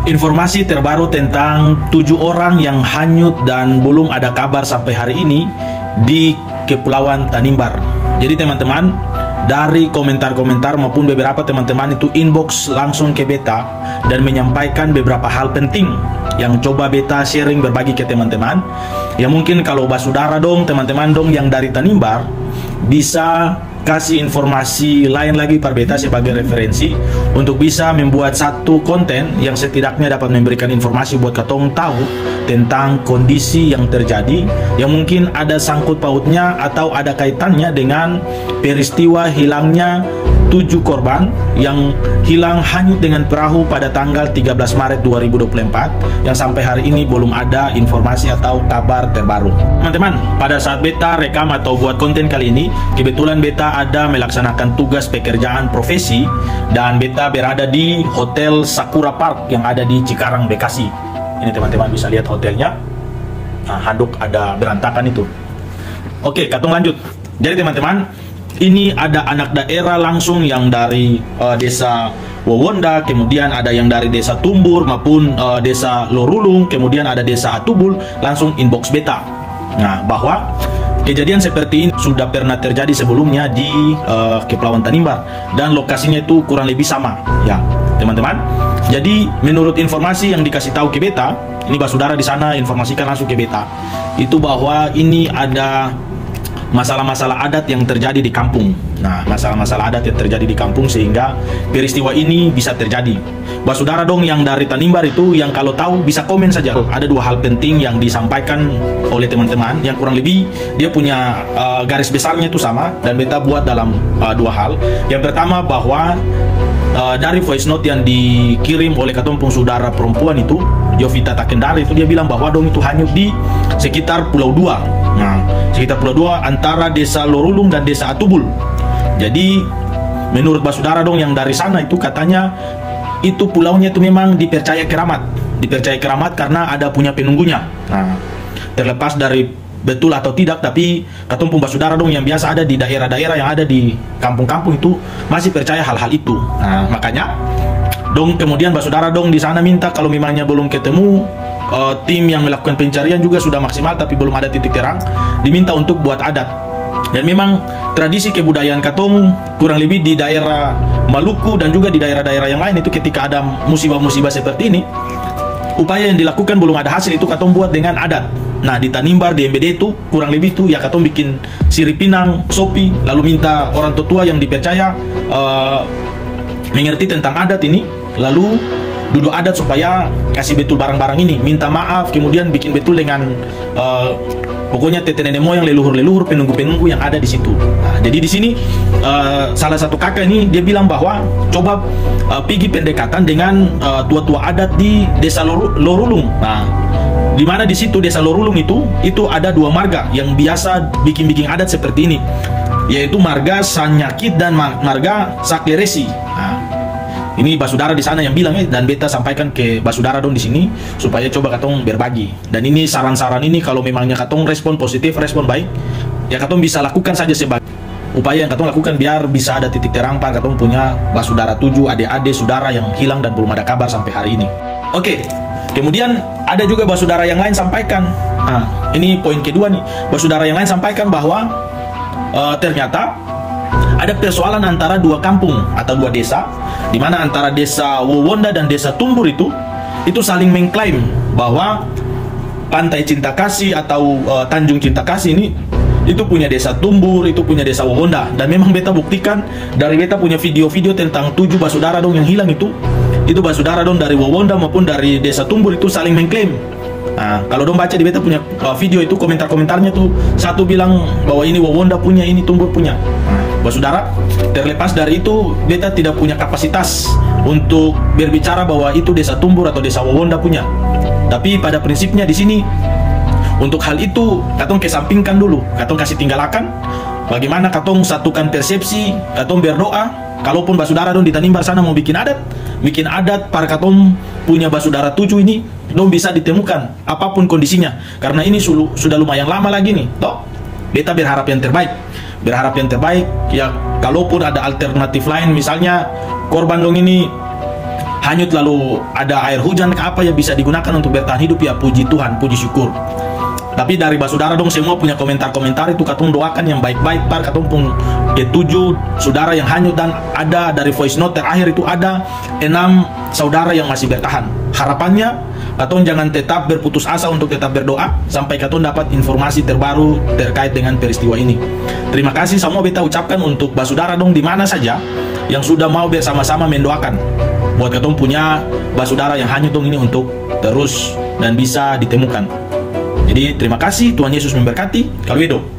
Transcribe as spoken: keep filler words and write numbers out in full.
Informasi terbaru tentang tujuh orang yang hanyut dan belum ada kabar sampai hari ini di Kepulauan Tanimbar. Jadi teman-teman, dari komentar-komentar maupun beberapa teman-teman itu inbox langsung ke beta dan menyampaikan beberapa hal penting yang coba beta sharing berbagi ke teman-teman. Ya mungkin kalau basudara dong, teman-teman dong yang dari Tanimbar bisa kasih informasi lain lagi per beta sebagai referensi untuk bisa membuat satu konten yang setidaknya dapat memberikan informasi buat katong tahu tentang kondisi yang terjadi yang mungkin ada sangkut pautnya atau ada kaitannya dengan peristiwa hilangnya tujuh korban yang hilang hanyut dengan perahu pada tanggal tiga belas Maret dua ribu dua puluh empat yang sampai hari ini belum ada informasi atau kabar terbaru. Teman-teman, pada saat beta rekam atau buat konten kali ini, kebetulan beta ada melaksanakan tugas pekerjaan profesi dan beta berada di Hotel Sakura Park yang ada di Cikarang, Bekasi. Ini teman-teman bisa lihat hotelnya. Nah, handuk ada berantakan itu. Oke, katong lanjut. Jadi teman-teman, ini ada anak daerah langsung yang dari uh, desa Wowonda, kemudian ada yang dari desa Tumbur maupun uh, desa Lorulung, kemudian ada desa Atubul, langsung inbox beta. Nah, bahwa kejadian seperti ini sudah pernah terjadi sebelumnya di uh, Kepulauan Tanimbar dan lokasinya itu kurang lebih sama, ya teman-teman. Jadi menurut informasi yang dikasih tahu ke beta, ini basudara di sana informasikan langsung ke beta, itu bahwa ini ada masalah-masalah adat yang terjadi di kampung. Nah, masalah-masalah adat yang terjadi di kampung sehingga peristiwa ini bisa terjadi. Basudara dong yang dari Tanimbar itu yang kalau tahu bisa komen saja. Ada dua hal penting yang disampaikan oleh teman-teman yang kurang lebih dia punya uh, garis besarnya itu sama dan beta buat dalam uh, dua hal. Yang pertama bahwa uh, dari voice note yang dikirim oleh katompung saudara perempuan itu, Jovita Takendara, itu dia bilang bahwa dong itu hanyut di sekitar Pulau Dua. Nah, sekitar Pulau Dua antara desa Lorulung dan desa Atubul. Jadi menurut basudara dong yang dari sana itu katanya itu pulaunya itu memang dipercaya keramat, dipercaya keramat karena ada punya penunggunya. Nah, terlepas dari betul atau tidak, tapi katumpung basudara dong yang biasa ada di daerah-daerah yang ada di kampung-kampung itu masih percaya hal-hal itu. Nah, makanya dong kemudian basudara dong di sana minta kalau memangnya belum ketemu, uh, tim yang melakukan pencarian juga sudah maksimal tapi belum ada titik terang, diminta untuk buat adat. Dan memang tradisi kebudayaan katong kurang lebih di daerah Maluku dan juga di daerah-daerah yang lain itu ketika ada musibah-musibah seperti ini, upaya yang dilakukan belum ada hasil itu katong buat dengan adat. Nah, di Tanimbar, di M B D itu kurang lebih itu ya katong bikin sirip pinang, sopi, lalu minta orang tua yang dipercaya uh, mengerti tentang adat ini, lalu duduk adat supaya kasih betul barang-barang ini, minta maaf, kemudian bikin betul dengan uh, pokoknya tete nenek moyang, leluhur-leluhur, penunggu-penunggu yang ada di situ. Nah, jadi di sini uh, salah satu kakak ini dia bilang bahwa coba uh, pergi pendekatan dengan uh, tua-tua adat di desa Lor Lorulung. Nah, di mana di situ desa Lorulung itu itu ada dua marga yang biasa bikin-bikin adat seperti ini, yaitu marga Sanyakit dan marga Sakleresi. Nah, ini basudara di sana yang bilang ya, dan beta sampaikan ke basudara dong di sini supaya coba katong berbagi. Dan ini saran-saran ini kalau memangnya katong respon positif, respon baik, ya katong bisa lakukan saja sebagai upaya yang katong lakukan biar bisa ada titik terang pak katong punya basudara tujuh adik-adik saudara yang hilang dan belum ada kabar sampai hari ini. Oke, kemudian ada juga basudara yang lain sampaikan. Nah, ini poin kedua nih, basudara yang lain sampaikan bahwa uh, ternyata ada persoalan antara dua kampung atau dua desa, di mana antara desa Wowonda dan desa Tumbur itu itu saling mengklaim bahwa Pantai Cinta Kasih atau uh, Tanjung Cinta Kasih ini itu punya desa Tumbur, itu punya desa Wowonda. Dan memang beta buktikan dari beta punya video-video tentang tujuh basudara dong yang hilang itu, itu basudara dong dari Wowonda maupun dari desa Tumbur itu saling mengklaim. Nah, kalau dong baca di beta punya uh, video itu, komentar-komentarnya tuh satu bilang bahwa ini Wowonda punya, ini Tumbur punya. Nah, basudara, terlepas dari itu beta tidak punya kapasitas untuk berbicara bahwa itu desa Tumbur atau desa Wowonda punya. Tapi pada prinsipnya di sini untuk hal itu katong kesampingkan dulu, katong kasih tinggalkan. Bagaimana katong satukan persepsi, katong berdoa. Kalaupun basudara dong di Tanimbar sana mau bikin adat, bikin adat para katong punya basudara tujuh ini, dong bisa ditemukan apapun kondisinya. Karena ini sudah lumayan lama lagi nih, toh. Beta berharap yang terbaik, berharap yang terbaik. Ya, kalaupun ada alternatif lain, misalnya korban dong ini hanyut lalu ada air hujan ke apa ya bisa digunakan untuk bertahan hidup, ya puji Tuhan, puji syukur. Tapi dari basudara dong semua punya komentar-komentar itu, katong doakan yang baik-baik par, katong pun ketujuh saudara yang hanyut, dan ada dari voice note terakhir itu ada enam saudara yang masih bertahan. Harapannya katong jangan tetap berputus asa untuk tetap berdoa sampai katong dapat informasi terbaru terkait dengan peristiwa ini. Terima kasih semua beta ucapkan untuk basudara dong di mana saja yang sudah mau bersama-sama mendoakan buat katong punya basudara yang hanyut dong ini untuk terus dan bisa ditemukan. Jadi terima kasih, Tuhan Yesus memberkati. Kalau itu